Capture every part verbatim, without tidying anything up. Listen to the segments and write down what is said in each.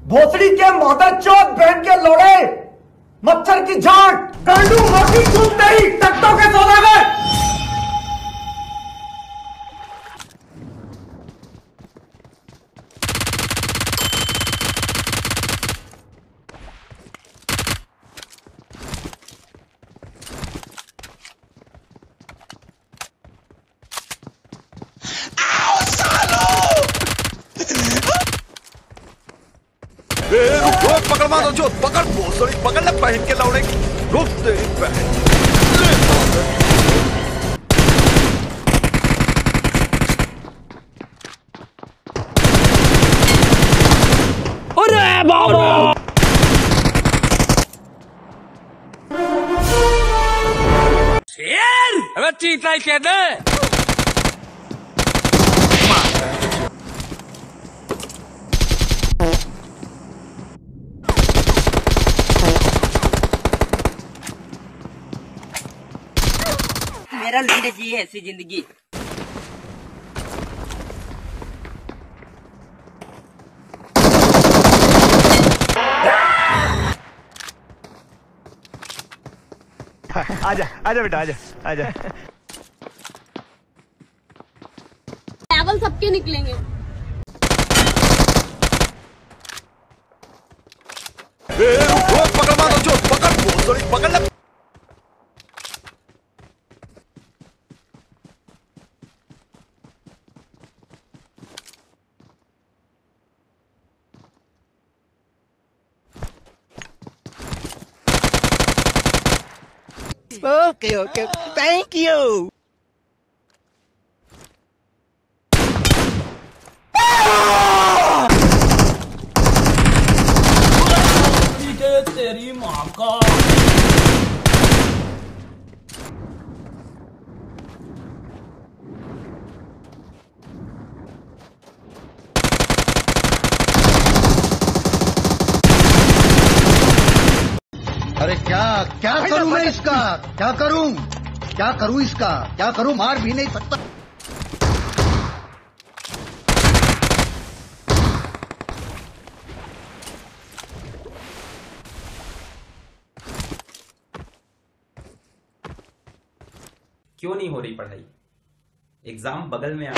भोसड़ी के मादर चौथ बहन के लोड़े, मच्छर की झाट, गांडू माफी चूमते ही टट्टों के सौदागर। पकड़ मारो जो पकड़ भोसड़ी पकड़ ले बहन के लौड़े रुक तेरी बहन। अरे बाबा शेर अबे चीता ही कहते मेरा लीड जी है ऐसी जिंदगी। आजा आजा बेटा आजा आजा। लेवल सबके निकलेंगे। पकड़ मारो जो पकड़ भोसड़ी पकड़ ले। Okay, okay. Thank you. तेरी माँ का अरे क्या क्या करूं मैं इसका? क्या करूं? क्या करूं इसका? क्या करूं? मार भी नहीं सकता। क्यों नहीं हो रही पढ़ाई? एग्जाम बगल में आ।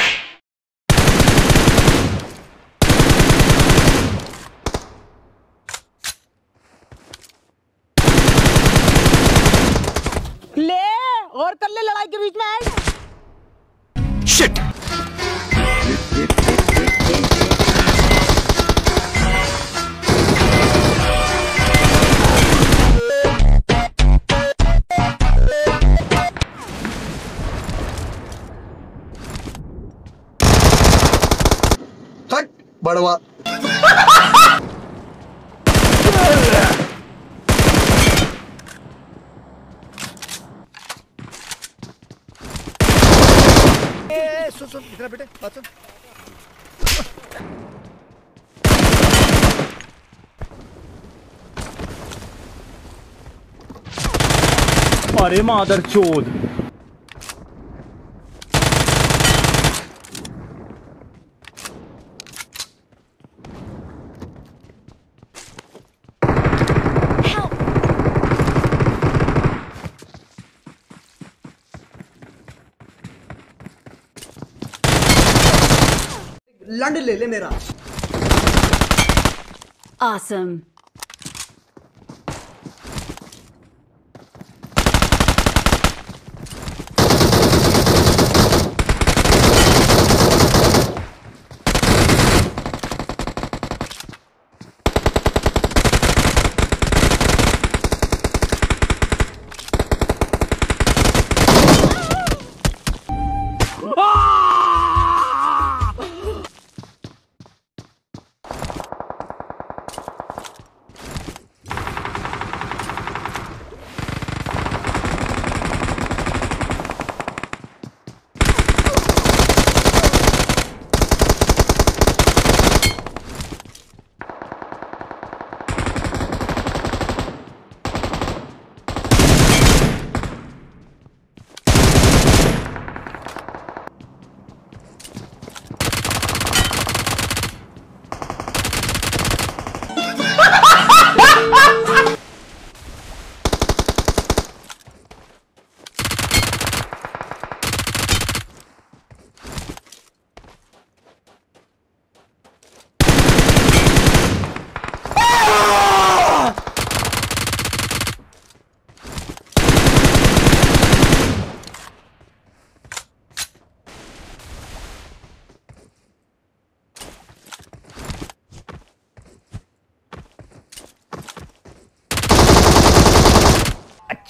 ले और कर ले लड़ाई के बीच में ऐड। शिट हट बड़वा। सुन सुन इधर बेटे बात सुन। अरे मादर चोद लंड ले ले मेरा। Awesome.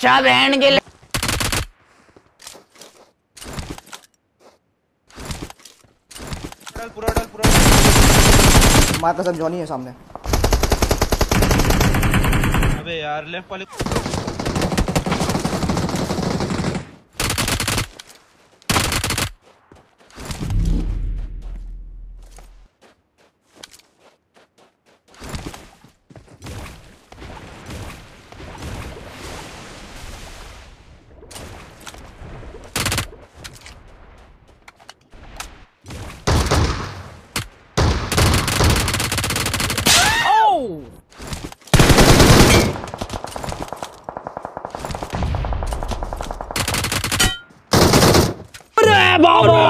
अच्छा बहन के डाल पूरा डाल पूरा डाल। मार कसम जॉनी है सामने। अबे यार लेफ्ट वाले बाबा